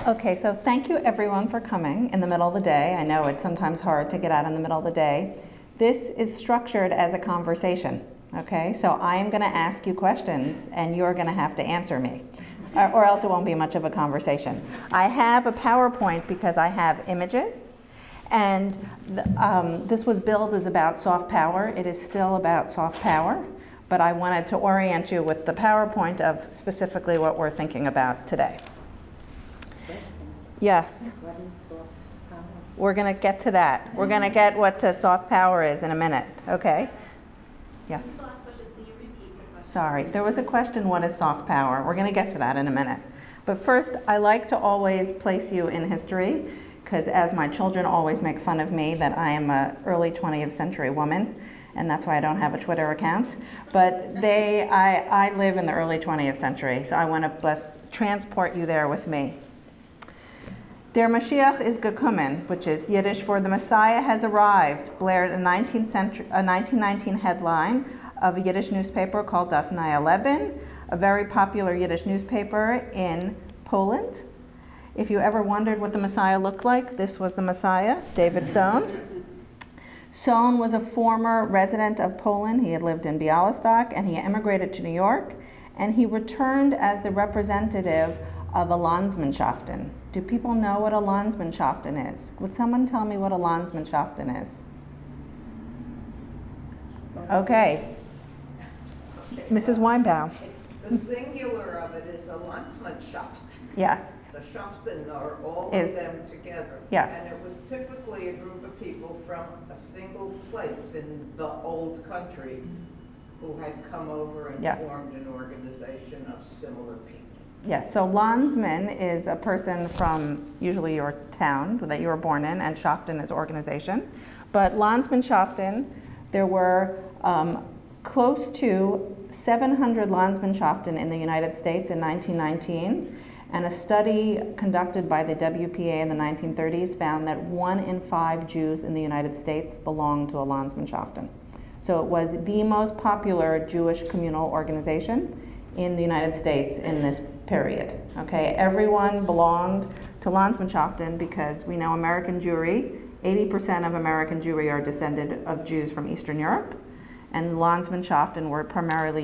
Okay, so thank you everyone for coming in the middle of the day. I know it's sometimes hard to get out in the middle of the day. This is structured as a conversation, okay? So I am gonna ask you questions and you're gonna have to answer me, or else it won't be much of a conversation. I have a PowerPoint because I have images, and this was billed as about soft power. It is still about soft power, but I wanted to orient you with the PowerPoint of specifically what we're thinking about today. Yes. What is soft power? We're going to get to that. We're going to get what soft power is in a minute, okay? Yes? The last question, can you repeat your question? Sorry, there was a question, what is soft power? We're going to get to that in a minute. But first, I like to always place you in history, because as my children always make fun of me that I am an early 20th century woman, and that's why I don't have a Twitter account. But I live in the early 20th century, so I want to transport you there with me. Der Mashiach is gekommen, which is Yiddish for the Messiah has arrived, blared a 1919 headline of a Yiddish newspaper called Das Neue Leben, a very popular Yiddish newspaper in Poland. If you ever wondered what the Messiah looked like, this was the Messiah, David Sohn. Sohn was a former resident of Poland. He had lived in Białystok, and he emigrated to New York, and he returned as the representative of a Landsmannschaften. Do people know what a Landsmannschaften is? Would someone tell me what a Landsmannschaften is? Okay. Mrs. Weinbaum. The singular of it is a Landsmannschaft. Yes. The Schaften are all Is- of them together. Yes. And it was typically a group of people from a single place in the old country who had come over and Yes. formed an organization of similar people. Yes, so Landsmann is a person from usually your town that you were born in, and Schaften is organization. But Landsmannschaften, there were close to 700 Landsmannschaften in the United States in 1919, and a study conducted by the WPA in the 1930s found that 1 in 5 Jews in the United States belonged to a Landsmannschaften. So it was the most popular Jewish communal organization in the United States in this period. Okay, everyone belonged to Landsmannschaften because we know American Jewry, 80% of American Jewry are descended of Jews from Eastern Europe, and Landsmannschaften were primarily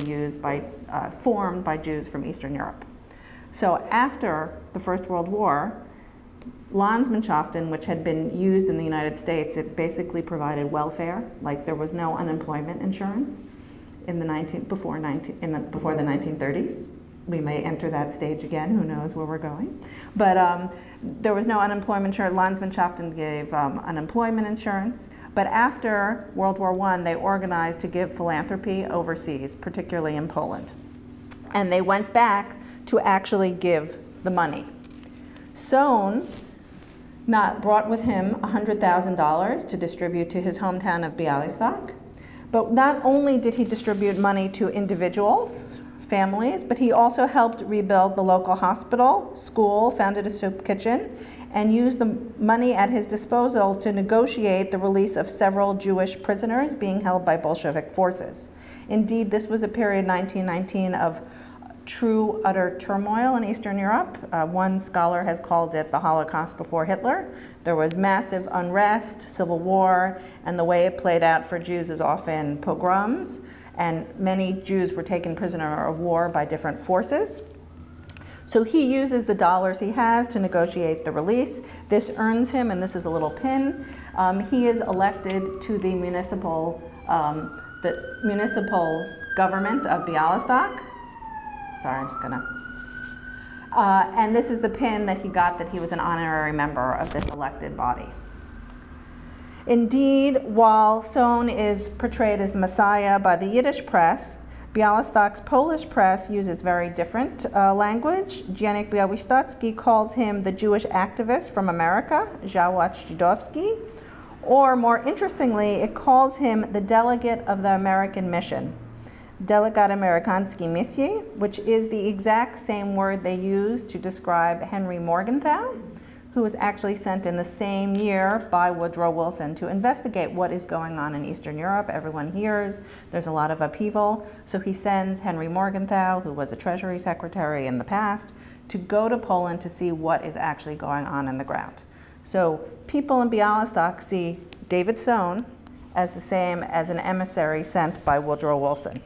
formed by Jews from Eastern Europe. So after the First World War, Landsmannschaften, which had been used in the United States, it basically provided welfare. Like there was no unemployment insurance in the before the 1930s. We may enter that stage again, who knows where we're going. But there was no unemployment insurance. Landsmannschaften gave unemployment insurance. But after World War I, they organized to give philanthropy overseas, particularly in Poland. And they went back to actually give the money. Sohn brought with him $100,000 to distribute to his hometown of Białystok. But not only did he distribute money to individuals, families, but he also helped rebuild the local hospital, school, founded a soup kitchen, and used the money at his disposal to negotiate the release of several Jewish prisoners being held by Bolshevik forces. Indeed, this was a period, 1919, of true, utter turmoil in Eastern Europe. One scholar has called it the Holocaust before Hitler. There was massive unrest, civil war, and the way it played out for Jews is often pogroms, and many Jews were taken prisoner of war by different forces. So he uses the dollars he has to negotiate the release. This earns him, and this is a little pin, he is elected to the municipal government of Białystok. Sorry, I'm just gonna. And this is the pin that he got, that he was an honorary member of this elected body. Indeed, while Sohn is portrayed as the Messiah by the Yiddish press, Białystok's Polish press uses very different language. Dziennik Białystocki calls him the Jewish activist from America, Działacz Żydowski, or more interestingly, it calls him the delegate of the American mission. Delegat Amerykański Misji, which is the exact same word they use to describe Henry Morgenthau, who was actually sent in the same year by Woodrow Wilson to investigate what is going on in Eastern Europe. Everyone hears there's a lot of upheaval. So he sends Henry Morgenthau, who was a Treasury Secretary in the past, to go to Poland to see what is actually going on in the ground. So people in Białystok see David Sohn as the same as an emissary sent by Woodrow Wilson.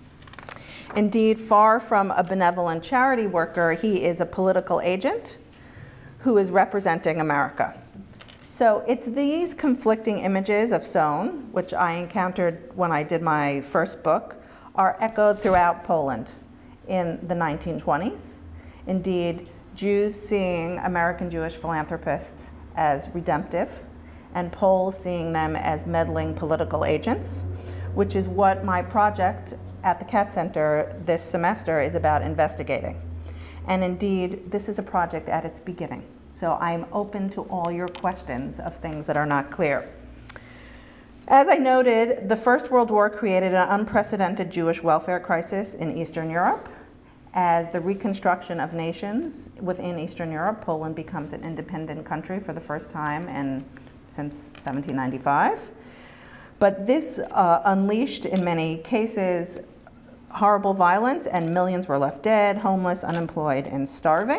Indeed, far from a benevolent charity worker, he is a political agent who is representing America. So it's these conflicting images of Sohn, which I encountered when I did my first book, are echoed throughout Poland in the 1920s. Indeed, Jews seeing American Jewish philanthropists as redemptive, and Poles seeing them as meddling political agents, which is what my project at the Katz Center this semester is about investigating. And indeed, this is a project at its beginning. So I'm open to all your questions of things that are not clear. As I noted, the First World War created an unprecedented Jewish welfare crisis in Eastern Europe. As the reconstruction of nations within Eastern Europe, Poland becomes an independent country for the first time since 1795. But this unleashed, in many cases, horrible violence, and millions were left dead, homeless, unemployed, and starving.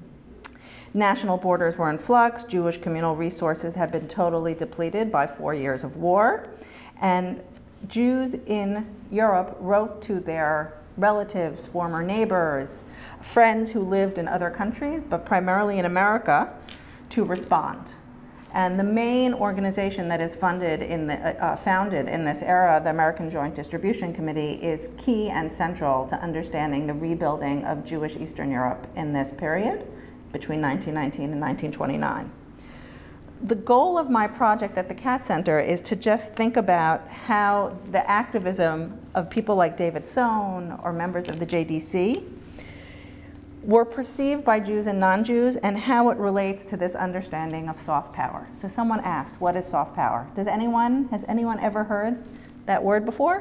National borders were in flux. Jewish communal resources had been totally depleted by 4 years of war. And Jews in Europe wrote to their relatives, former neighbors, friends who lived in other countries, but primarily in America, to respond. And the main organization that is founded in this era, the American Joint Distribution Committee, is key and central to understanding the rebuilding of Jewish Eastern Europe in this period, between 1919 and 1929. The goal of my project at the Katz Center is to just think about how the activism of people like David Sohn or members of the JDC were perceived by Jews and non-Jews, and how it relates to this understanding of soft power. So someone asked, what is soft power? Has anyone ever heard that word before?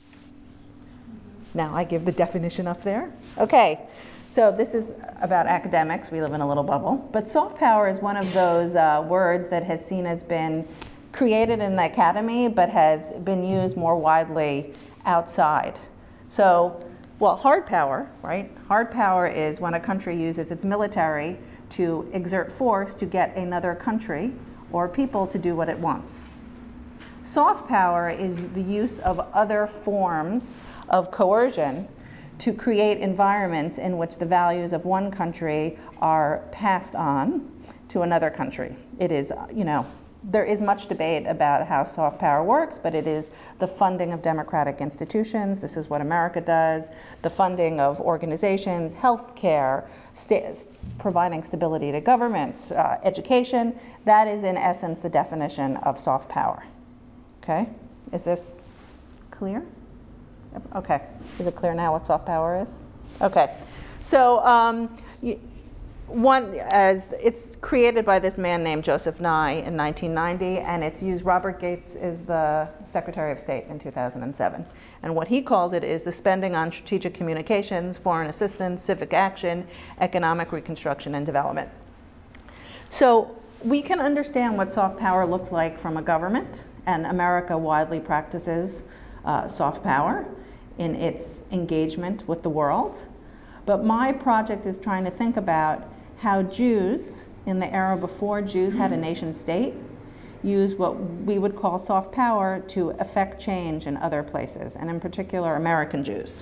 Now I give the definition up there. Okay, so this is about academics. We live in a little bubble. But soft power is one of those words that has seen as been created in the academy, but has been used more widely outside. So, well, hard power, right? Hard power is when a country uses its military to exert force to get another country or people to do what it wants. Soft power is the use of other forms of coercion to create environments in which the values of one country are passed on to another country. It is, there is much debate about how soft power works, but it is the funding of democratic institutions. This is what America does. The funding of organizations, healthcare, providing stability to governments, education. That is, in essence, the definition of soft power. Okay? Is this clear? Okay. Is it clear now what soft power is? Okay. So it's created by this man named Joseph Nye in 1990, and it's used. Robert Gates is the Secretary of State in 2007. And what he calls it is the spending on strategic communications, foreign assistance, civic action, economic reconstruction, and development. So we can understand what soft power looks like from a government, and America widely practices soft power in its engagement with the world. But my project is trying to think about how Jews, in the era before Jews had a nation state, use what we would call soft power to affect change in other places, and in particular American Jews.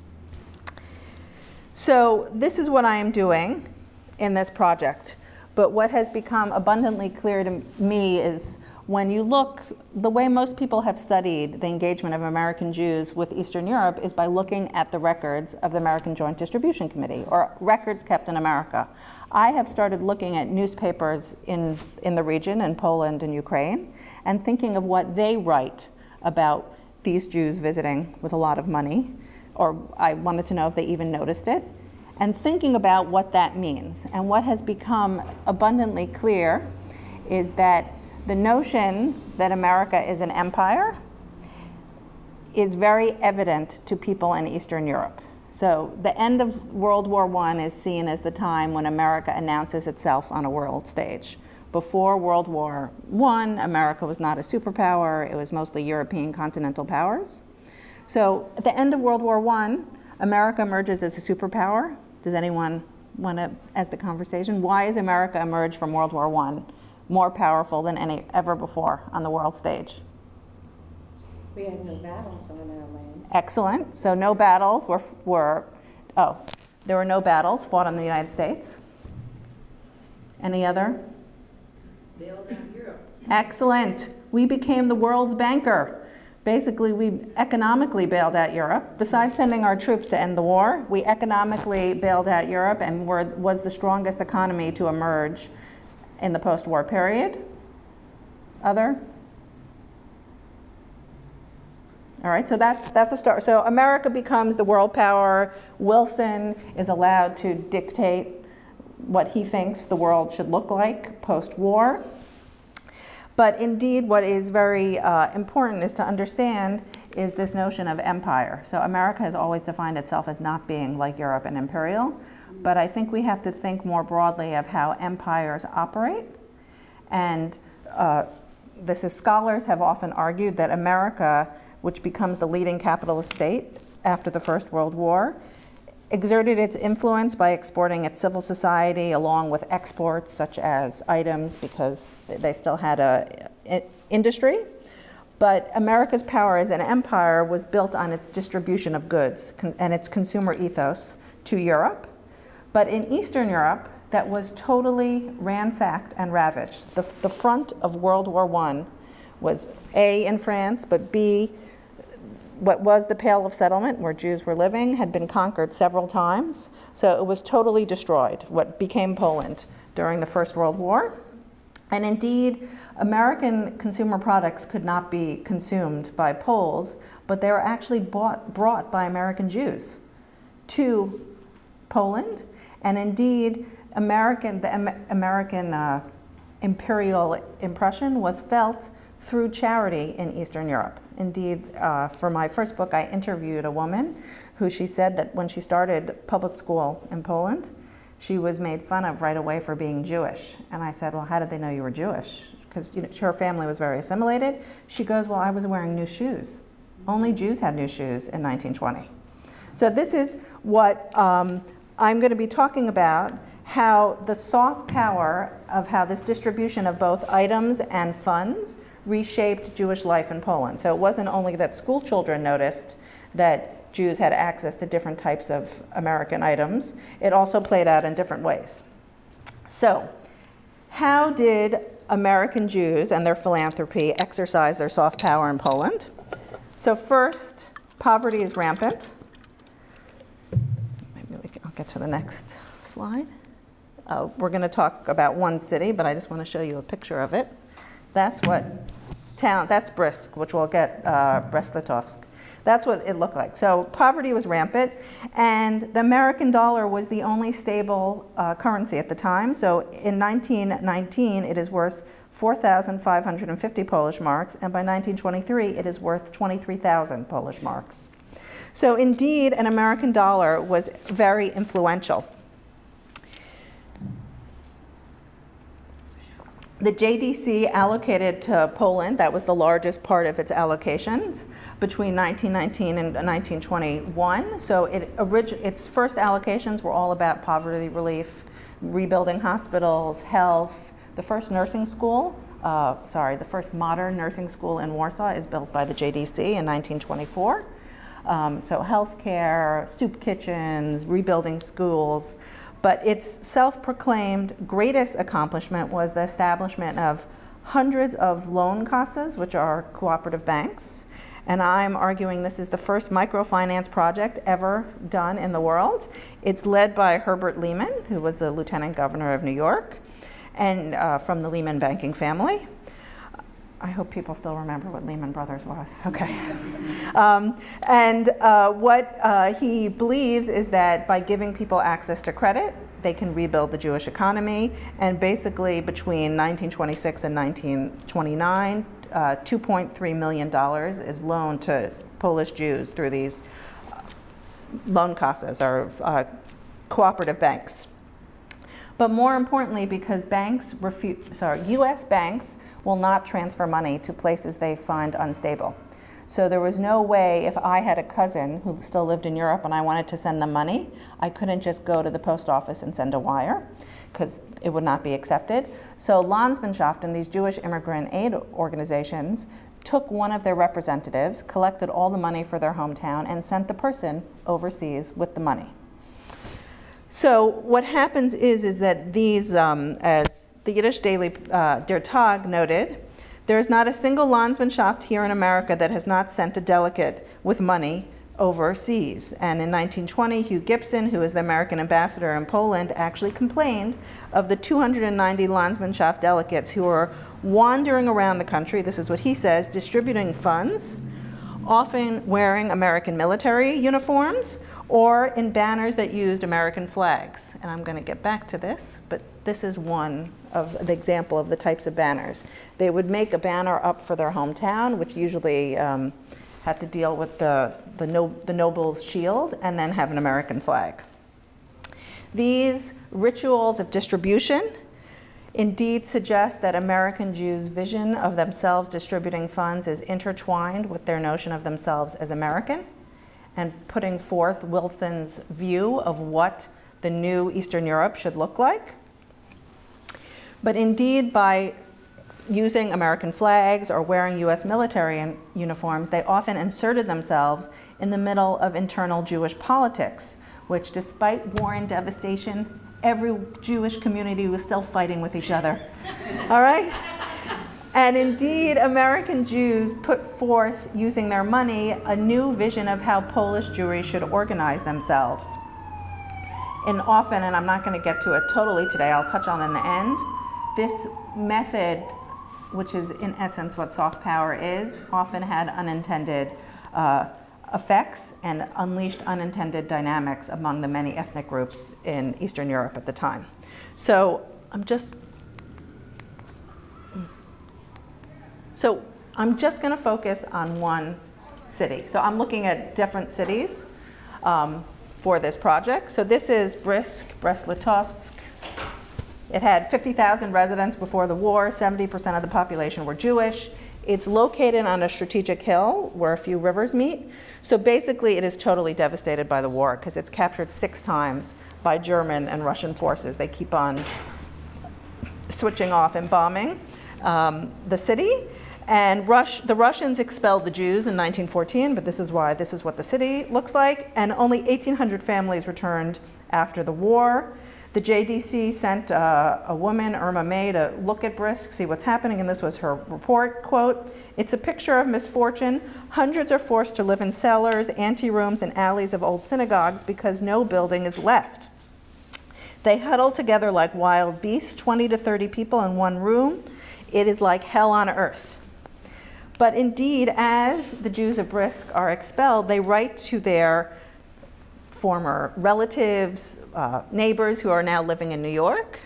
So this is what I am doing in this project. But what has become abundantly clear to me is when you look, the way most people have studied the engagement of American Jews with Eastern Europe is by looking at the records of the American Joint Distribution Committee, or records kept in America. I have started looking at newspapers in the region, in Poland and Ukraine, and thinking of what they write about these Jews visiting with a lot of money, or I wanted to know if they even noticed it, and thinking about what that means. And what has become abundantly clear is that the notion that America is an empire is very evident to people in Eastern Europe. So the end of World War I is seen as the time when America announces itself on a world stage. Before World War I, America was not a superpower. It was mostly European continental powers. So at the end of World War I, America emerges as a superpower. Does anyone want to ask the conversation? Why has America emerged from World War I more powerful than any ever before on the world stage? We had no battles on our land. Excellent. So no battles there were no battles fought in the United States. Any other? Bailed out Europe. Excellent. We became the world's banker. Basically, we economically bailed out Europe. Besides sending our troops to end the war, we economically bailed out Europe and was the strongest economy to emerge in the post-war period. Other? All right, so that's a start. So America becomes the world power. Wilson is allowed to dictate what he thinks the world should look like post-war. But indeed, what is very important is to understand is this notion of empire. So America has always defined itself as not being like Europe and imperial, but I think we have to think more broadly of how empires operate. And scholars have often argued that America, which becomes the leading capitalist state after the First World War, exerted its influence by exporting its civil society along with exports such as items because they still had an industry. But America's power as an empire was built on its distribution of goods and its consumer ethos to Europe. But in Eastern Europe, that was totally ransacked and ravaged. The front of World War I was A, in France, but B, what was the Pale of Settlement, where Jews were living, had been conquered several times. So it was totally destroyed, what became Poland during the First World War. And indeed, American consumer products could not be consumed by Poles, but they were actually brought by American Jews to Poland. And indeed, the American imperial impression was felt through charity in Eastern Europe. Indeed, for my first book, I interviewed a woman who she said that when she started public school in Poland, she was made fun of right away for being Jewish. And I said, well, how did they know you were Jewish? Because her family was very assimilated. She goes, well, I was wearing new shoes. Only Jews had new shoes in 1920. So this is what I'm going to be talking about, how the soft power of how this distribution of both items and funds reshaped Jewish life in Poland. So it wasn't only that school children noticed that Jews had access to different types of American items, it also played out in different ways. So how did American Jews and their philanthropy exercise their soft power in Poland? So first, poverty is rampant. Maybe I'll get to the next slide. We're going to talk about one city, but I just want to show you a picture of it. That's that's Brisk, which we'll get, Brest-Litovsk. That's what it looked like. So poverty was rampant, and the American dollar was the only stable currency at the time. So in 1919, it is worth 4,550 Polish marks, and by 1923, it is worth 23,000 Polish marks. So indeed, an American dollar was very influential. The JDC allocated to Poland, that was the largest part of its allocations between 1919 and 1921. So its first allocations were all about poverty relief, rebuilding hospitals, health. The first nursing school, the first modern nursing school in Warsaw is built by the JDC in 1924. So healthcare, soup kitchens, rebuilding schools. But its self-proclaimed greatest accomplishment was the establishment of hundreds of loan casas, which are cooperative banks. And I'm arguing this is the first microfinance project ever done in the world. It's led by Herbert Lehman, who was the lieutenant governor of New York, and from the Lehman banking family. I hope people still remember what Lehman Brothers was. Okay. What he believes is that by giving people access to credit, they can rebuild the Jewish economy. And basically, between 1926 and 1929, $2.3 million is loaned to Polish Jews through these loan casas, or cooperative banks. But more importantly, because U.S. banks will not transfer money to places they find unstable. So there was no way, if I had a cousin who still lived in Europe and I wanted to send them money, I couldn't just go to the post office and send a wire, because it would not be accepted. So Landsmannschaften, these Jewish immigrant aid organizations, took one of their representatives, collected all the money for their hometown, and sent the person overseas with the money. So what happens is that these, as the Yiddish daily Der Tag noted, there is not a single Landsmannschaft here in America that has not sent a delegate with money overseas. And in 1920, Hugh Gibson, who is the American ambassador in Poland, actually complained of the 290 Landsmannschaft delegates who were wandering around the country, this is what he says, distributing funds, often wearing American military uniforms or in banners that used American flags. And I'm going to get back to this, but this is one of the example of the types of banners. They would make a banner up for their hometown, which usually had to deal with the noble's shield, and then have an American flag. These rituals of distribution indeed suggest that American Jews' vision of themselves distributing funds is intertwined with their notion of themselves as American, and putting forth Wilson's view of what the new Eastern Europe should look like. But indeed, by using American flags or wearing US military uniforms, they often inserted themselves in the middle of internal Jewish politics, which, despite war and devastation, every Jewish community was still fighting with each other. All right? And indeed, American Jews put forth, using their money, a new vision of how Polish Jewry should organize themselves. And often, and I'm not going to get to it totally today, I'll touch on in the end, this method, which is in essence what soft power is, often had unintended effects and unleashed unintended dynamics among the many ethnic groups in Eastern Europe at the time. So I'm just going to focus on one city. So I'm looking at different cities for this project. So this is Brisk, Brest-Litovsk. It had 50,000 residents before the war. 70% of the population were Jewish. It's located on a strategic hill where a few rivers meet. So basically, it is totally devastated by the war because it's captured 6 times by German and Russian forces. They keep on switching off and bombing the city. And the Russians expelled the Jews in 1914, but this is what the city looks like. And only 1,800 families returned after the war. The JDC sent a woman, Irma May, to look at Brisk, see what's happening, and this was her report, quote, "It's a picture of misfortune. Hundreds are forced to live in cellars, anterooms, and alleys of old synagogues because no building is left. They huddle together like wild beasts, 20 to 30 people in one room. It is like hell on earth." But indeed, as the Jews of Brisk are expelled, they write to their former relatives, neighbors who are now living in New York.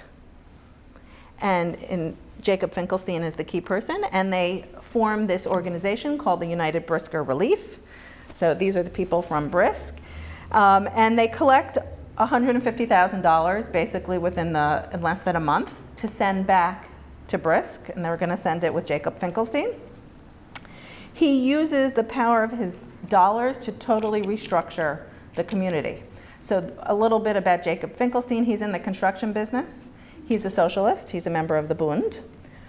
And Jacob Finkelstein is the key person. And they form this organization called the United Brisker Relief. So these are the people from Brisk. And they collect $150,000 basically in less than a month to send back to Brisk. And they were going to send it with Jacob Finkelstein. He uses the power of his dollars to totally restructure the community. So a little bit about Jacob Finkelstein. He's in the construction business. He's a socialist. He's a member of the Bund.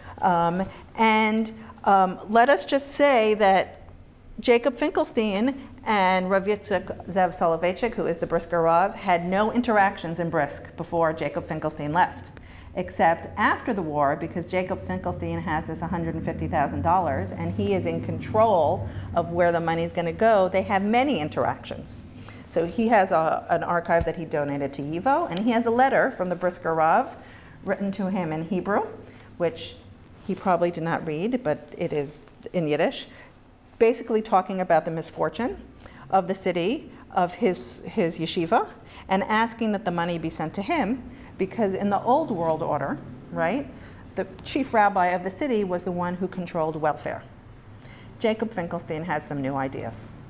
Let us just say that Jacob Finkelstein and Rav Yitzchak Zev Soloveitchik, who is the Brisker Rav, had no interactions in Brisk before Jacob Finkelstein left, except after the war, because Jacob Finkelstein has this $150,000 and he is in control of where the money is going to go. They have many interactions. So he has an archive that he donated to YIVO, and he has a letter from the Brisker Rav written to him in Hebrew, which he probably did not read, but it is in Yiddish, basically talking about the misfortune of the city, of his yeshiva, and asking that the money be sent to him, because in the old world order, right, the chief rabbi of the city was the one who controlled welfare. Jacob Finkelstein has some new ideas.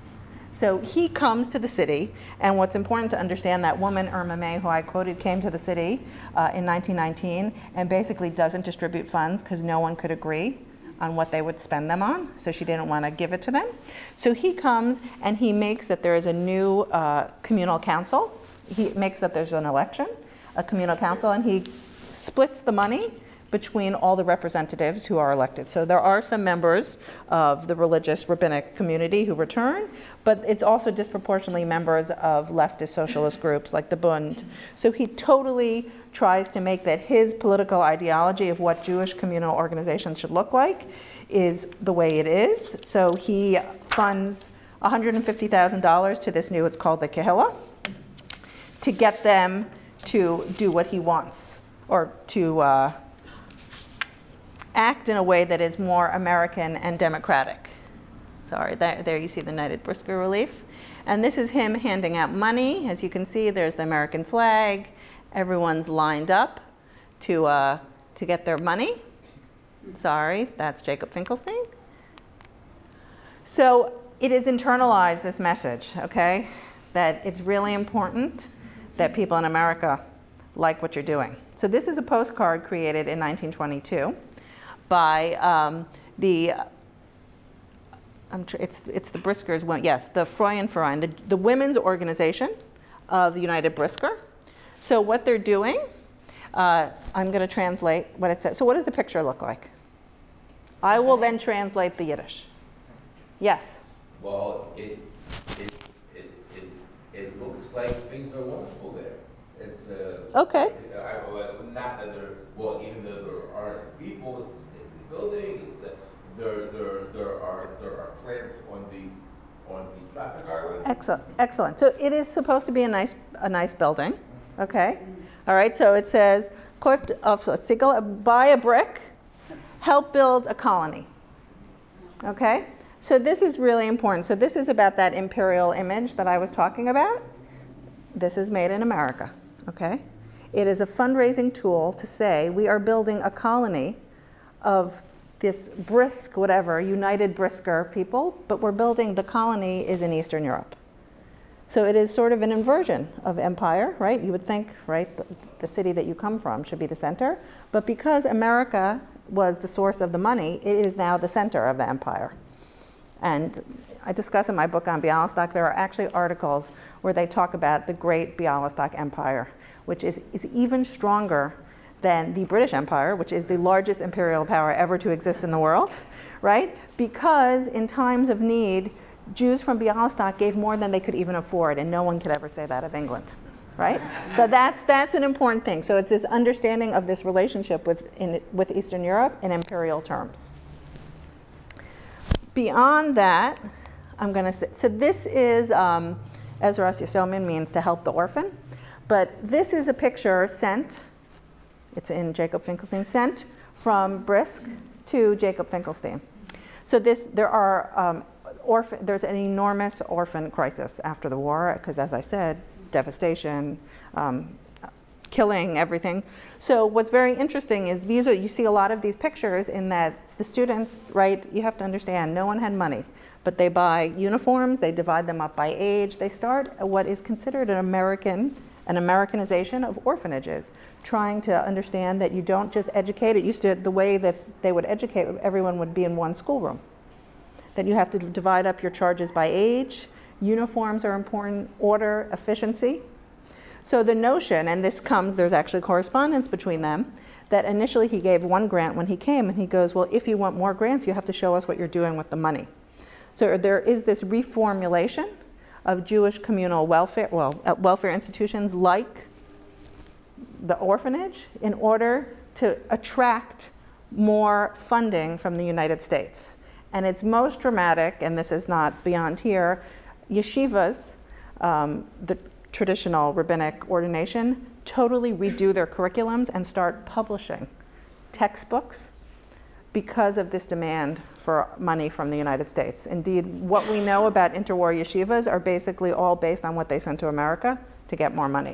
So he comes to the city, and what's important to understand, that woman, Irma May, who I quoted, came to the city in 1919 and basically doesn't distribute funds because no one could agree on what they would spend them on, so she didn't want to give it to them. So he comes and he makes that there is a new communal council. He makes that there's an election, a communal council, and he splits the money between all the representatives who are elected. So there are some members of the religious rabbinic community who return, but it's also disproportionately members of leftist socialist groups like the Bund. So he totally tries to make that his political ideology of what Jewish communal organizations should look like is the way it is. So he funds $150,000 to this new, it's called the Kehillah, to get them to do what he wants, or to act in a way that is more American and democratic. Sorry, there you see the knighted Brisker relief. And this is him handing out money. As you can see, there's the American flag. Everyone's lined up to get their money. Sorry, that's Jacob Finkelstein. So it is internalized, this message, okay, that it's really important that people in America like what you're doing. So this is a postcard created in 1922 by it's the Briskers, yes, the Frauenverein, the women's organization of the United Brisker. So what they're doing, I'm going to translate what it says. So what does the picture look like? I will then translate the Yiddish. Yes? Well, it looks like things are wonderful there. It's okay. Not that there, well, even though there aren't people, it's a stately building. It's there are plants on the traffic island. Excellent, excellent. So it is supposed to be a nice building, okay? All right. So it says, buy a brick, help build a colony. Okay. So this is really important. So this is about that imperial image that I was talking about. This is made in America. Okay. It is a fundraising tool to say we are building a colony of this brisk, whatever, United Brisker people, but we're building, the colony is in Eastern Europe. So it is sort of an inversion of empire, right? You would think, right, the city that you come from should be the center, but because America was the source of the money, it is now the center of the empire. And I discuss in my book on Bialystok, there are actually articles where they talk about the great Bialystok Empire, which is even stronger than the British Empire, which is the largest imperial power ever to exist in the world, right? Because in times of need, Jews from Bialystok gave more than they could even afford, and no one could ever say that of England, right? So that's an important thing. So it's this understanding of this relationship with Eastern Europe in imperial terms. Beyond that, I'm going to say, so this is, Ezras Yasomin means to help the orphan, but this is a picture sent, it's in Jacob Finkelstein, sent from Brisk to Jacob Finkelstein. So there's an enormous orphan crisis after the war, because as I said, devastation, killing, everything. So what's very interesting is you see a lot of these pictures in that the students, right, you have to understand, no one had money, but they buy uniforms, they divide them up by age, they start what is considered an Americanization of orphanages, trying to understand that you don't just educate. It used to, the way that they would educate, everyone would be in one schoolroom. That you have to divide up your charges by age, uniforms are important, order, efficiency. So the notion, and this comes, there's actually correspondence between them, that initially he gave one grant when he came, and he goes, well, if you want more grants, you have to show us what you're doing with the money. So there is this reformulation of Jewish communal welfare, welfare institutions like the orphanage in order to attract more funding from the United States. And it's most dramatic, and this is not beyond here, yeshivas, the traditional rabbinic ordination, totally redo their curriculums and start publishing textbooks because of this demand for money from the United States. Indeed, what we know about interwar yeshivas are basically all based on what they sent to America to get more money.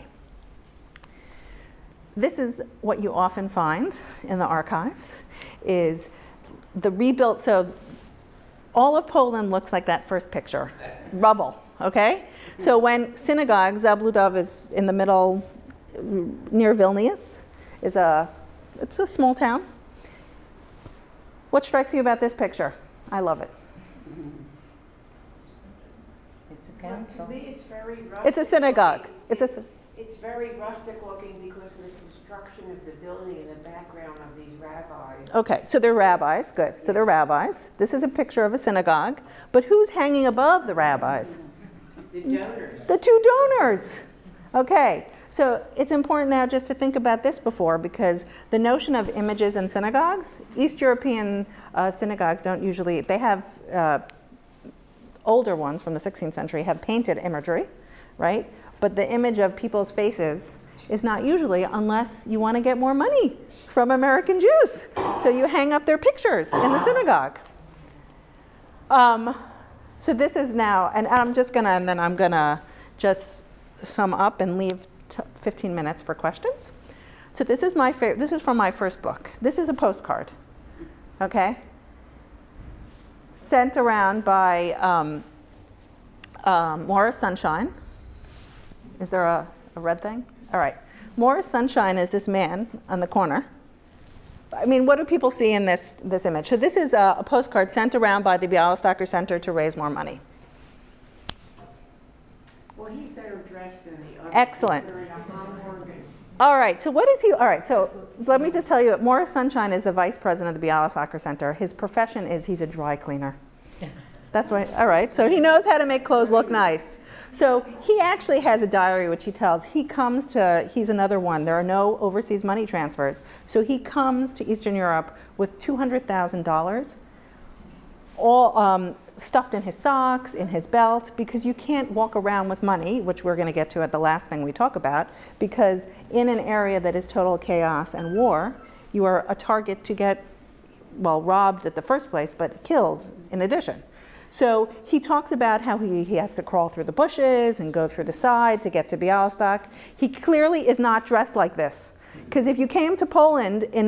This is what you often find in the archives, is the rebuilt, so all of Poland looks like that first picture, rubble, okay? So when synagogue, Zabludov is in the middle, near Vilnius, it's a small town. What strikes you about this picture? I love it. It's a council. To me, it's very rustic. It's a synagogue. It's very rustic looking because of the construction of the building and the background of these rabbis. Okay, so they're rabbis, good. So they're rabbis. This is a picture of a synagogue, but who's hanging above the rabbis? The donors. The two donors. Okay, so it's important now just to think about this before, because the notion of images in synagogues, East European synagogues don't usually, they have, older ones from the 16th century have painted imagery, right? But the image of people's faces is not usually, unless you want to get more money from American Jews. So you hang up their pictures in the synagogue. So this is now, and I'm just gonna, and then I'm gonna just sum up and leave 15 minutes for questions. So this is my favorite, this is from my first book. This is a postcard, okay? Sent around by Morris Sunshine. Is there a red thing? All right. Morris Sunshine is this man on the corner. I mean, what do people see in this image? So this is a postcard sent around by the Bialystoker Center to raise more money. Well, he's better dressed than the others. Excellent. They're in a Morgan. All right, so what is he? All right, so let me just tell you, Morris Sunshine is the vice president of the Bialystoker Center. His profession is he's a dry cleaner. That's why, all right, so he knows how to make clothes look nice. So he actually has a diary which he tells. He comes to, he's another one, there are no overseas money transfers. So he comes to Eastern Europe with $200,000, all stuffed in his socks, in his belt, because you can't walk around with money, which we're going to get to at the last thing we talk about, because in an area that is total chaos and war, you are a target to get, well, robbed at the first place, but killed in addition. So he talks about how he has to crawl through the bushes and go through the side to get to Bialystok. He clearly is not dressed like this. Because if you came to Poland in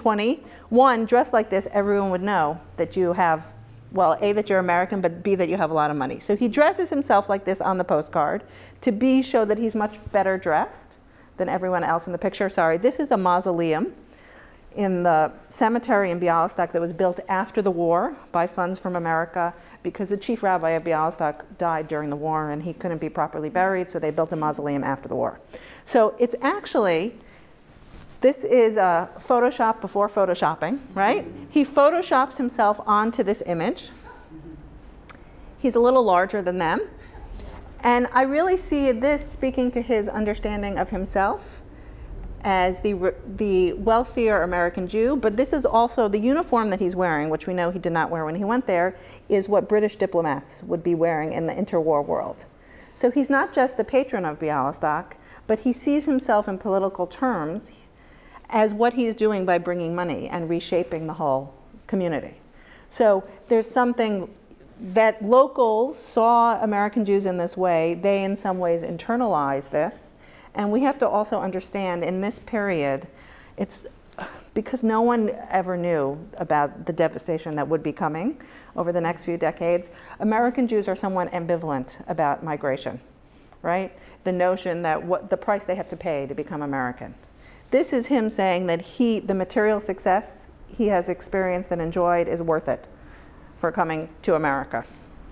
1921 dressed like this, everyone would know that you have, well, A, that you're American, but B, that you have a lot of money. So he dresses himself like this on the postcard to B, show that he's much better dressed than everyone else in the picture. Sorry, this is a mausoleum in the cemetery in Bialystok that was built after the war by funds from America, because the chief rabbi of Bialystok died during the war and he couldn't be properly buried, so they built a mausoleum after the war. So it's actually, this is a Photoshop before Photoshopping, right? He Photoshops himself onto this image. He's a little larger than them. And I really see this speaking to his understanding of himself as the wealthier American Jew, but this is also the uniform that he's wearing, which we know he did not wear when he went there, is what British diplomats would be wearing in the interwar world. So he's not just the patron of Bialystok, but he sees himself in political terms as what he's doing by bringing money and reshaping the whole community. So there's something that locals saw American Jews in this way. They in some ways internalized this. And we have to also understand in this period, it's because no one ever knew about the devastation that would be coming over the next few decades. American Jews are somewhat ambivalent about migration, right? The notion that what the price they have to pay to become American. This is him saying that the material success he has experienced and enjoyed is worth it for coming to America.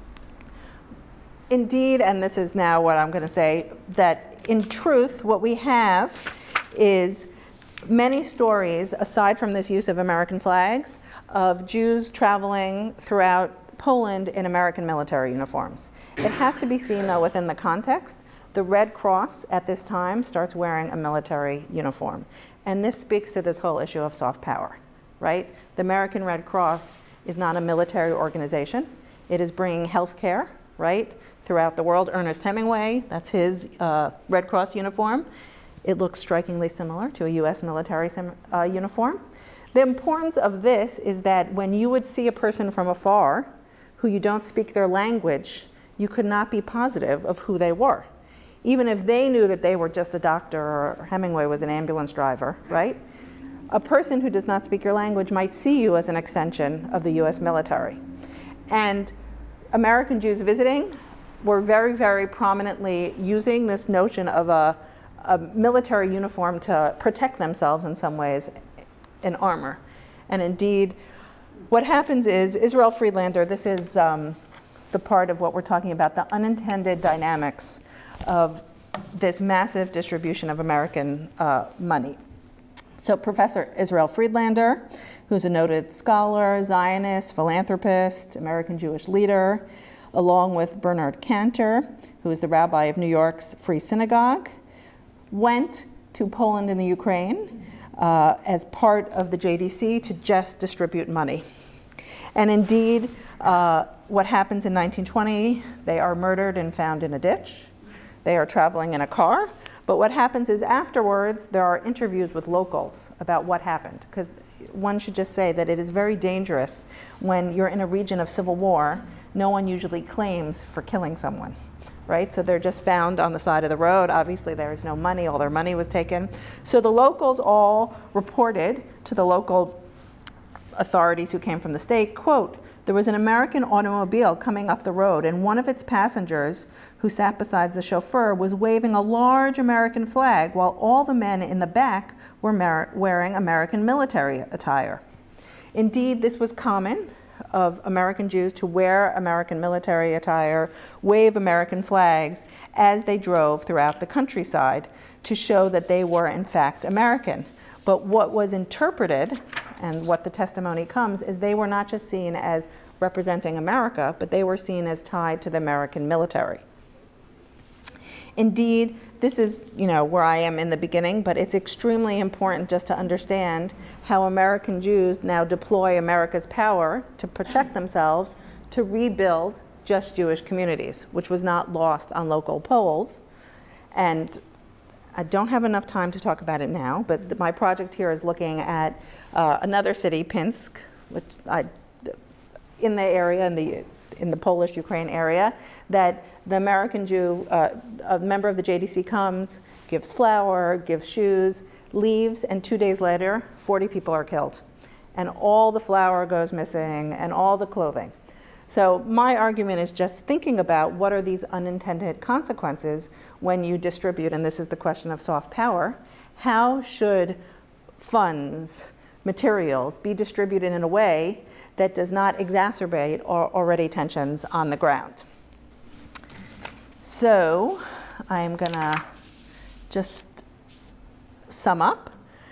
Indeed, and this is now what I'm going to say, that in truth, what we have is many stories, aside from this use of American flags, of Jews traveling throughout Poland in American military uniforms. It has to be seen, though, within the context. The Red Cross at this time starts wearing a military uniform. And this speaks to this whole issue of soft power, right? The American Red Cross is not a military organization. It is bringing health care, right, throughout the world. Ernest Hemingway, that's his Red Cross uniform. It looks strikingly similar to a US military uniform. The importance of this is that when you would see a person from afar who you don't speak their language, you could not be positive of who they were. Even if they knew that they were just a doctor or Hemingway was an ambulance driver, right? A person who does not speak your language might see you as an extension of the US military. And American Jews visiting were very, very prominently using this notion of a military uniform to protect themselves in some ways in armor. And indeed, what happens is, Israel Friedlander, this is the part of what we're talking about, the unintended dynamics of this massive distribution of American money. So Professor Israel Friedlander, who's a noted scholar, Zionist, philanthropist, American Jewish leader, along with Bernard Cantor, who is the rabbi of New York's Free Synagogue, went to Poland and the Ukraine as part of the JDC to just distribute money. And indeed, what happens in 1920, they are murdered and found in a ditch. They are traveling in a car. But what happens is afterwards, there are interviews with locals about what happened. Because one should just say that it is very dangerous when you're in a region of civil war. No one usually claims for killing someone, right? So they're just found on the side of the road. Obviously, there is no money. All their money was taken. So the locals all reported to the local authorities who came from the state, quote, "There was an American automobile coming up the road, and one of its passengers, who sat beside the chauffeur, was waving a large American flag while all the men in the back were wearing American military attire." Indeed, this was common of American Jews to wear American military attire, wave American flags as they drove throughout the countryside to show that they were in fact American. But what was interpreted, and what the testimony comes, is they were not just seen as representing America, but they were seen as tied to the American military. Indeed, this is, where I am in the beginning, but it's extremely important just to understand how American Jews now deploy America's power to protect themselves to rebuild just Jewish communities, which was not lost on local Poles. And I don't have enough time to talk about it now, but my project here is looking at another city, Pinsk, which in the area, in the Polish-Ukraine area, that the American Jew, a member of the JDC comes, gives flour, gives shoes, leaves, and 2 days later, 40 people are killed. And all the flour goes missing, and all the clothing. So my argument is just thinking about what are these unintended consequences when you distribute, and this is the question of soft power. How should funds, materials, be distributed in a way that does not exacerbate already tensions on the ground? So I'm gonna just sum up.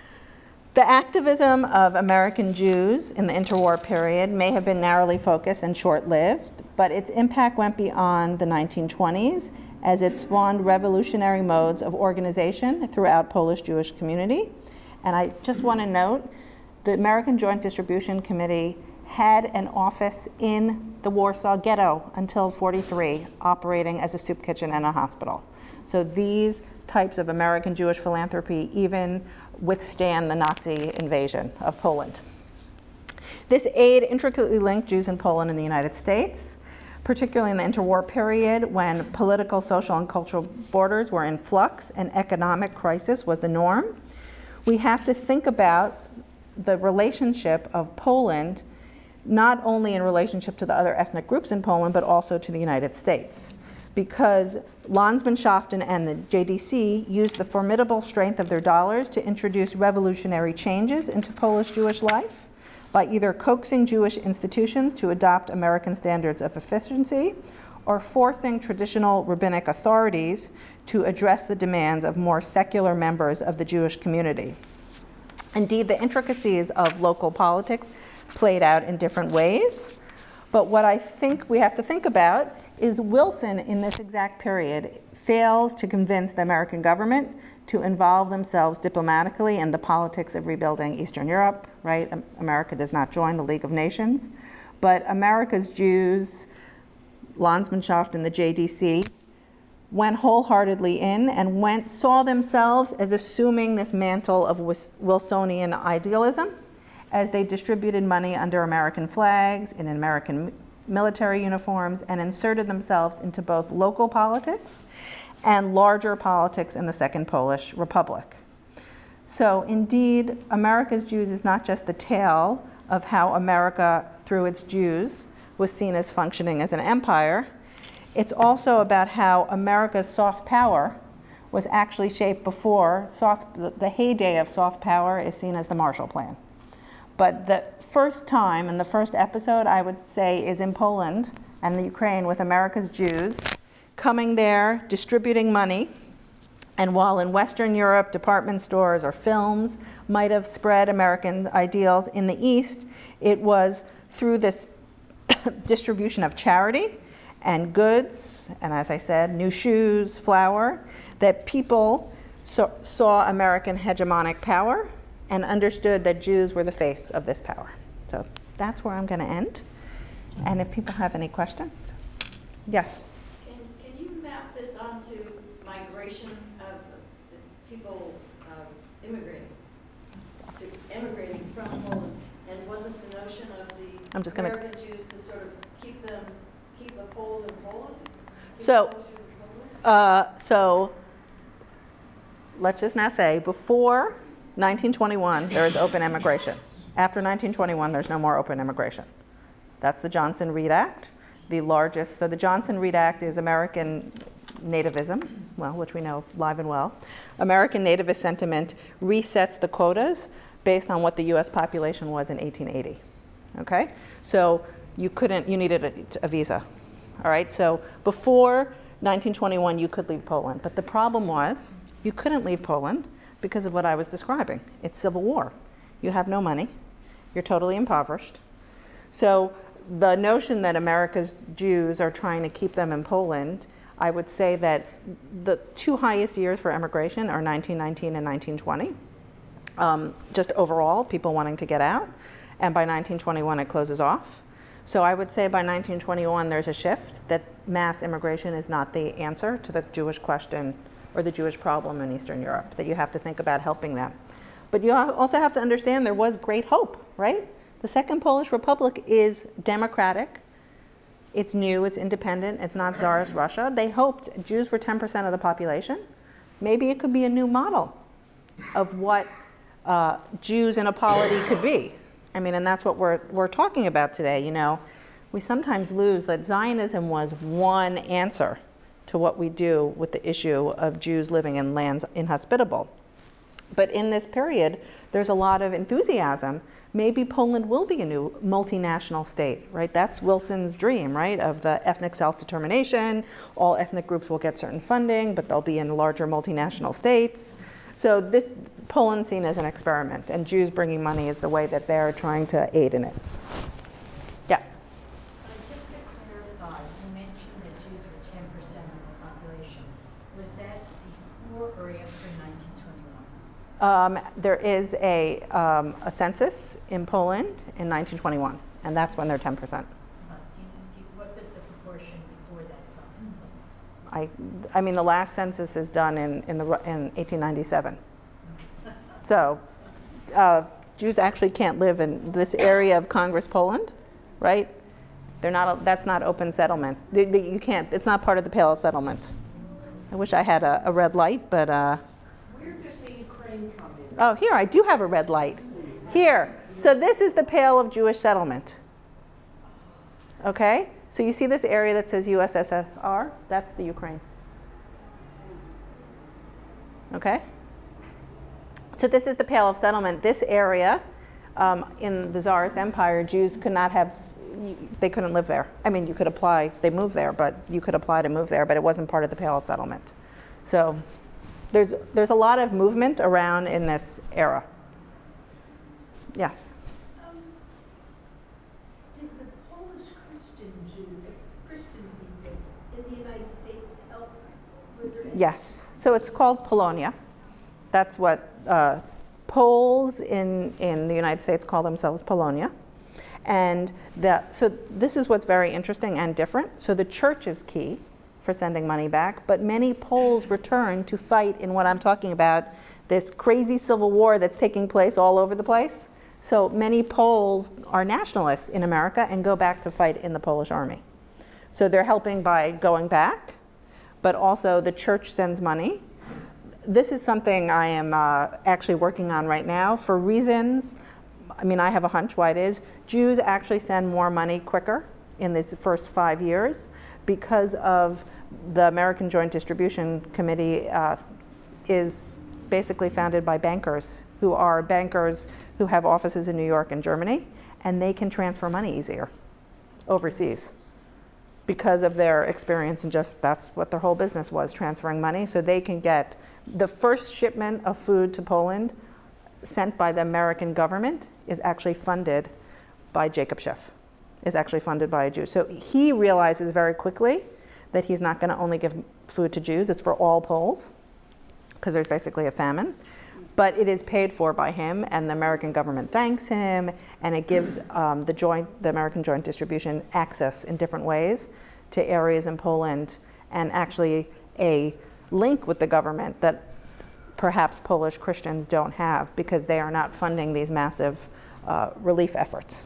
The activism of American Jews in the interwar period may have been narrowly focused and short-lived, but its impact went beyond the 1920s as it spawned revolutionary modes of organization throughout Polish Jewish community. And I just want to note, the American Joint Distribution Committee had an office in the Warsaw Ghetto until '43, operating as a soup kitchen and a hospital. So these types of American Jewish philanthropy even withstand the Nazi invasion of Poland. This aid intricately linked Jews in Poland and the United States, particularly in the interwar period when political, social, and cultural borders were in flux and economic crisis was the norm. We have to think about the relationship of Poland not only in relationship to the other ethnic groups in Poland, but also to the United States. Because Landsmannschaften and the JDC used the formidable strength of their dollars to introduce revolutionary changes into Polish Jewish life by either coaxing Jewish institutions to adopt American standards of efficiency or forcing traditional rabbinic authorities to address the demands of more secular members of the Jewish community. Indeed, the intricacies of local politics played out in different ways. But what I think we have to think about is Wilson, in this exact period, fails to convince the American government to involve themselves diplomatically in the politics of rebuilding Eastern Europe, right? America does not join the League of Nations. But America's Jews, Landsmannschaft and the JDC, went wholeheartedly in and saw themselves as assuming this mantle of Wilsonian idealism as they distributed money under American flags, in American military uniforms, and inserted themselves into both local politics and larger politics in the Second Polish Republic. So indeed, America's Jews is not just the tale of how America, through its Jews, was seen as functioning as an empire. It's also about how America's soft power was actually shaped before. The heyday of soft power is seen as the Marshall Plan. But the first time, and the first episode, I would say, is in Poland and the Ukraine with America's Jews coming there, distributing money. And while in Western Europe, department stores or films might have spread American ideals, in the East, it was through this distribution of charity and goods, and as I said, new shoes, flour, that people saw American hegemonic power and understood that Jews were the face of this power. So that's where I'm going to end. And if people have any questions. Yes? Can you map this onto migration of people emigrating from Poland? And wasn't the notion of the American Jews to sort of keep the Poles in Poland? So let's just now say before 1921 there is open immigration. After 1921 there's no more open immigration. That's the Johnson-Reed Act, the largest. So the Johnson-Reed Act is American nativism, well, which we know live and well. American nativist sentiment resets the quotas based on what the US population was in 1880, okay? So you needed a visa, all right? So before 1921, you could leave Poland, but the problem was you couldn't leave Poland because of what I was describing. It's civil war. You have no money. You're totally impoverished. So the notion that America's Jews are trying to keep them in Poland, I would say that the two highest years for immigration are 1919 and 1920. Just overall, people wanting to get out. And by 1921, it closes off. So I would say by 1921, there's a shift that mass immigration is not the answer to the Jewish question or the Jewish problem in Eastern Europe, that you have to think about helping them. But you also have to understand there was great hope, right? The Second Polish Republic is democratic. It's new, it's independent, it's not Tsarist Russia. They hoped Jews were 10% of the population. Maybe it could be a new model of what Jews in a polity could be. I mean, and that's what we're talking about today. You know, we sometimes lose that Zionism was one answer to what we do with the issue of Jews living in lands inhospitable. But in this period, there's a lot of enthusiasm. Maybe Poland will be a new multinational state, right? That's Wilson's dream, right, of the ethnic self-determination. All ethnic groups will get certain funding, but they'll be in larger multinational states. So this Poland's seen as an experiment, and Jews bringing money is the way that they're trying to aid in it. Yeah? Just to clarify, you mentioned that Jews were 10% of the population. Was that before or after 1921? There is a census in Poland in 1921, and that's when they're 10%. What was the proportion before that? I mean, the last census is done in 1897. So Jews actually can't live in this area of Congress, Poland, right? That's not open settlement. You can't. It's not part of the Pale of Settlement. I wish I had a red light, but. Where does the Ukraine come in? Oh, here I do have a red light. Here. So this is the Pale of Jewish settlement. Okay. So you see this area that says USSR? That's the Ukraine. Okay? So this is the Pale of Settlement. This area in the Tsarist Empire, Jews could not have, they couldn't live there. I mean, you could apply, they moved there, but you could apply to move there, but it wasn't part of the Pale of Settlement. So there's a lot of movement around in this era. Yes? Did the Polish Christian people in the United States help? Yes. So it's called Polonia. That's what Poles in the United States call themselves, Polonia. And so this is what's very interesting and different. So the church is key for sending money back, but many Poles return to fight in what I'm talking about, this crazy civil war that's taking place all over the place. So many Poles are nationalists in America and go back to fight in the Polish army. So they're helping by going back, but also the church sends money. This is something I am actually working on right now for reasons, I mean, I have a hunch why it is. Jews actually send more money quicker in these first 5 years because of the American Joint Distribution Committee is basically founded by bankers who have offices in New York and Germany, and they can transfer money easier overseas because of their experience, and just that's what their whole business was, transferring money. So they can get the first shipment of food to Poland sent by the American government is actually funded by Jacob Schiff, is actually funded by a Jew. So he realizes very quickly that he's not going to only give food to Jews, it's for all Poles, because there's basically a famine. But it is paid for by him, and the American government thanks him, and it gives the American Joint Distribution access in different ways to areas in Poland, and actually a link with the government that perhaps Polish Christians don't have, because they are not funding these massive relief efforts.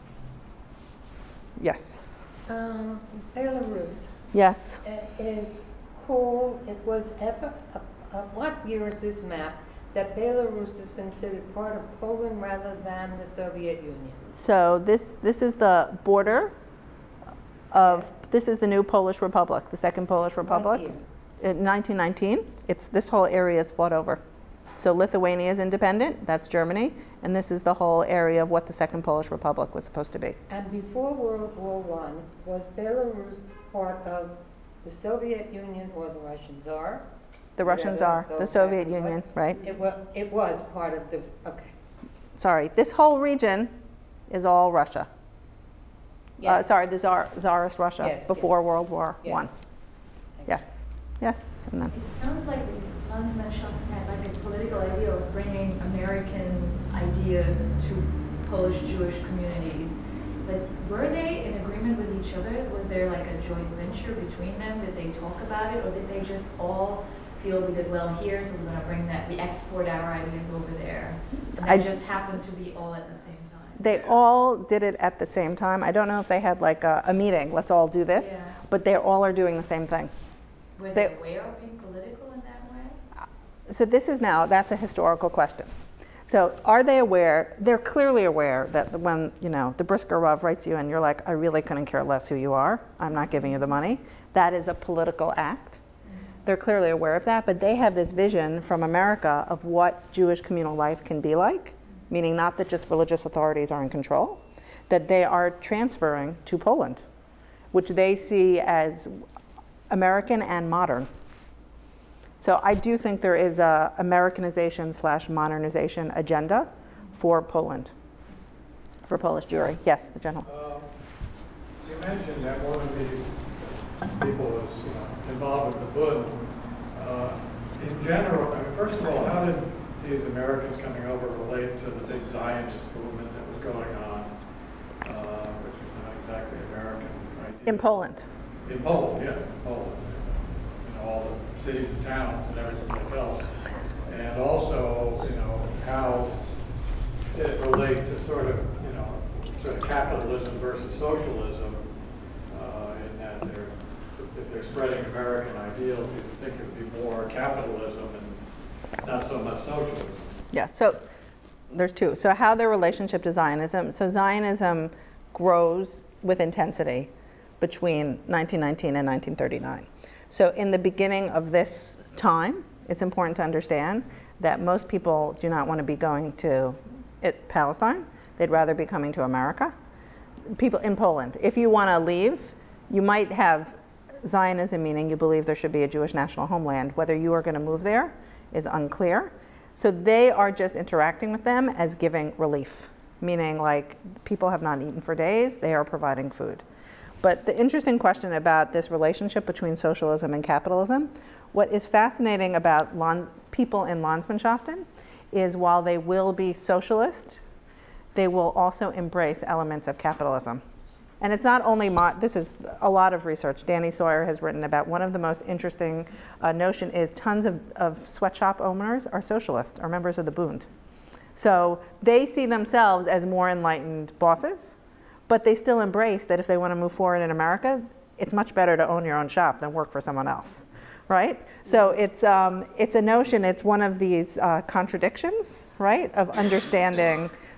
Yes? Belarus. Yes. Is called, it was ever, what year is this map? That Belarus is considered part of Poland rather than the Soviet Union. So this is the border of, this is the new Polish Republic, the second Polish Republic. In 1919, this whole area is fought over. So Lithuania is independent, that's Germany, and this is the whole area of what the second Polish Republic was supposed to be. And before World War I, was Belarus part of the Soviet Union or the Russian Tsar? The Russians are, the Soviet Union, right? It was part of the, okay. Sorry, this whole region is all Russia. Yes. Sorry, the Tsarist Russia, Yes, before yes. World War Yes. I. Yes, yes, and then. It sounds like these Landsmannschaften had like a political idea of bringing American ideas to Polish Jewish communities. But were they in agreement with each other? Was there like a joint venture between them? Did they talk about it, or did they just all feel we did well here, so we're going to bring that, we export our ideas over there? And they just happened to be all at the same time. They all did it at the same time. I don't know if they had like a meeting, let's all do this, Yeah. but they all are doing the same thing. Were they aware of being political in that way? So this is now, that's a historical question. So are they aware? They're clearly aware that when, you know, the Brisker Rav writes you and you're like, I really couldn't care less who you are, I'm not giving you the money. That is a political act. They're clearly aware of that, but they have this vision from America of what Jewish communal life can be like, meaning not that just religious authorities are in control, that they are transferring to Poland, which they see as American and modern. So I do think there is a Americanization / modernization agenda for Poland, for Polish Jewry. Yes, the general. You mentioned that one of these people was involved with the Bund. In general, I mean, first of all, how did these Americans coming over relate to the big Zionist movement that was going on, which was not exactly American, right? In Poland. In Poland, yeah, in Poland. All the cities and towns and everything else. And also, how it relates to sort of capitalism versus socialism, in that if they're spreading American ideals, you think it would be more capitalism and not so much socialism. Yeah, so there's two. So how their relationship to Zionism. So Zionism grows with intensity between 1919 and 1939. So in the beginning of this time, it's important to understand that most people do not want to be going to Palestine. They'd rather be coming to America. People in Poland, if you want to leave, you might have Zionism, meaning you believe there should be a Jewish national homeland. Whether you are going to move there is unclear. So they are just interacting with them as giving relief, meaning like people have not eaten for days, they are providing food. But the interesting question about this relationship between socialism and capitalism, what is fascinating about people in Landsmannschaften is while they will be socialist, they will also embrace elements of capitalism. And it's not only, this is a lot of research. Danny Sawyer has written about one of the most interesting notion is tons of sweatshop owners are socialists, are members of the Bund. So they see themselves as more enlightened bosses, but they still embrace that if they want to move forward in America, it's much better to own your own shop than work for someone else, right? So it's a notion, it's one of these contradictions, right, of understanding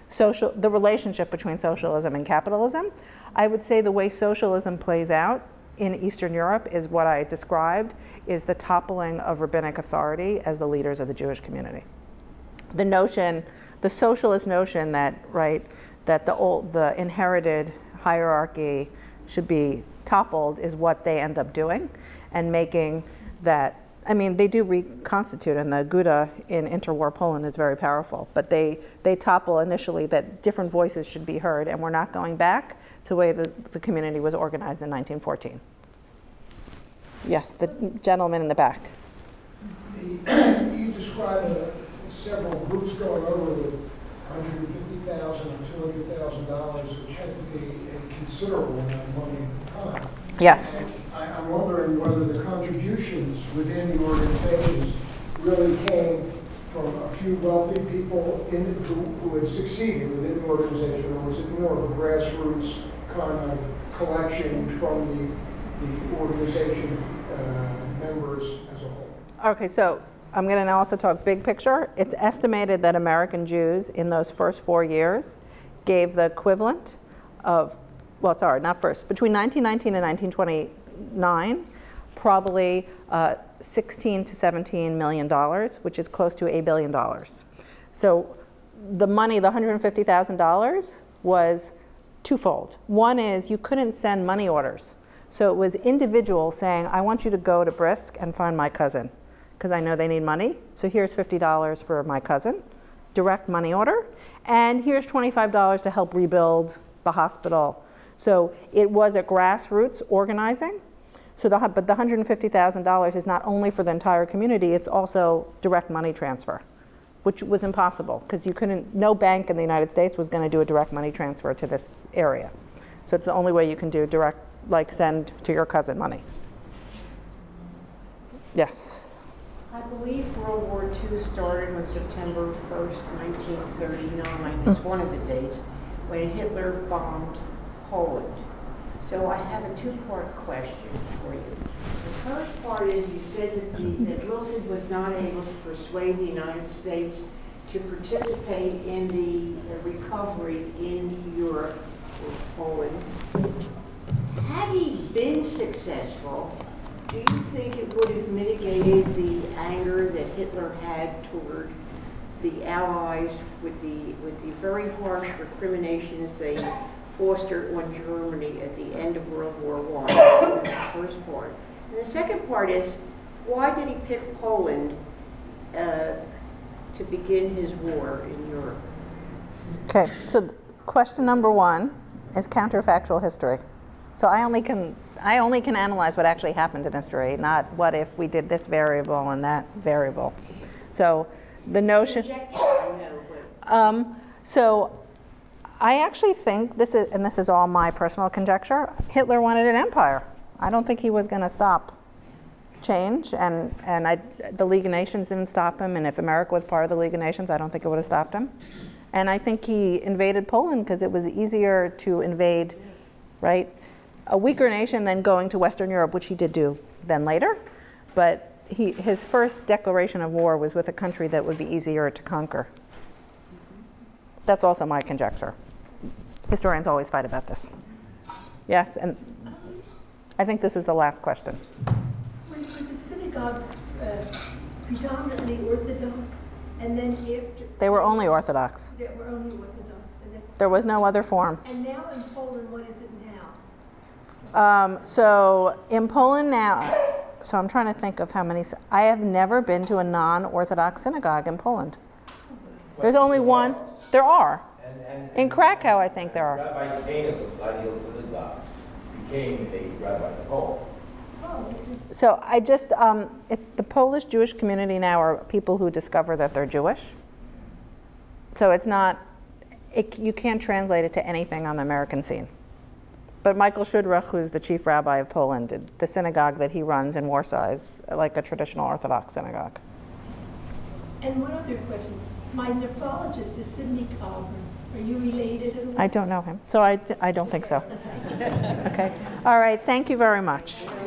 the relationship between socialism and capitalism. I would say the way socialism plays out in Eastern Europe is what I described, is the toppling of rabbinic authority as the leaders of the Jewish community. The notion, the socialist notion that, right, that the inherited hierarchy should be toppled is what they end up doing, and making that, I mean, they do reconstitute, and the Gouda in interwar Poland is very powerful, but they topple initially that different voices should be heard, and we're not going back to the way the community was organized in 1914. Yes, the gentleman in the back. You described several groups going over with $150,000 or $200,000, which had to be a considerable amount of money at the time. Yes. I'm wondering whether the contributions within the organizations really came from a few wealthy people who had succeeded within the organization, or was it more of a grassroots kind of collection from the organization members as a whole? Okay, so I'm going to also talk big picture. It's estimated that American Jews in those first 4 years gave the equivalent of, well, sorry, not first, between 1919 and 1929, probably $16 to $17 million, which is close to $1 billion. So the money, the $150,000, was twofold. One is you couldn't send money orders. So it was individuals saying, I want you to go to Brisk and find my cousin, because I know they need money. So here's $50 for my cousin, direct money order. And here's $25 to help rebuild the hospital. So it was a grassroots organizing. So but the $150,000 is not only for the entire community, it's also direct money transfer, which was impossible, because you couldn't, no bank in the United States was going to do a direct money transfer to this area. So it's the only way you can do direct, like send to your cousin money. Yes? I believe World War II started on September 1st, 1939. It's one of the dates when Hitler bombed Poland. So I have a two-part question for you. The first part is, you said that Wilson was not able to persuade the United States to participate in the recovery in Europe or Poland. Had he been successful, do you think it would have mitigated the anger that Hitler had toward the Allies with the very harsh recriminations they fostered on Germany at the end of World War I? That's the first part. And the second part is, why did he pick Poland to begin his war in Europe? Okay, so question number one is counterfactual history. So I only can analyze what actually happened in history, not what if we did this variable and that variable. So the notion. So I actually think this is, and this is all my personal conjecture, Hitler wanted an empire. I don't think he was going to stop change, and the League of Nations didn't stop him, and if America was part of the League of Nations, I don't think it would have stopped him. And I think he invaded Poland because it was easier to invade, right, a weaker nation than going to Western Europe, which he did do then later. But his first declaration of war was with a country that would be easier to conquer. That's also my conjecture. Historians always fight about this. Yes, and I think this is the last question. Were the synagogues predominantly Orthodox, and then after... They were only Orthodox. They were only Orthodox. And then, there was no other form. And now in Poland, what is it now? So in Poland now, so I'm trying to think of how many, I have never been to a non-Orthodox synagogue in Poland. There's only one. There are. In Krakow, I think there are. Rabbi Kane of the ideal synagogue became a rabbi in Poland. So I just, it's the Polish Jewish community now are people who discover that they're Jewish. So it's not, you can't translate it to anything on the American scene. But Michael Shudrach, who's the chief rabbi of Poland, the synagogue that he runs in Warsaw is like a traditional Orthodox synagogue. And one other question. My nephrologist is Sidney Kobrin. Are you related at all? I don't know him, so I don't think so. Okay. All right. Thank you very much.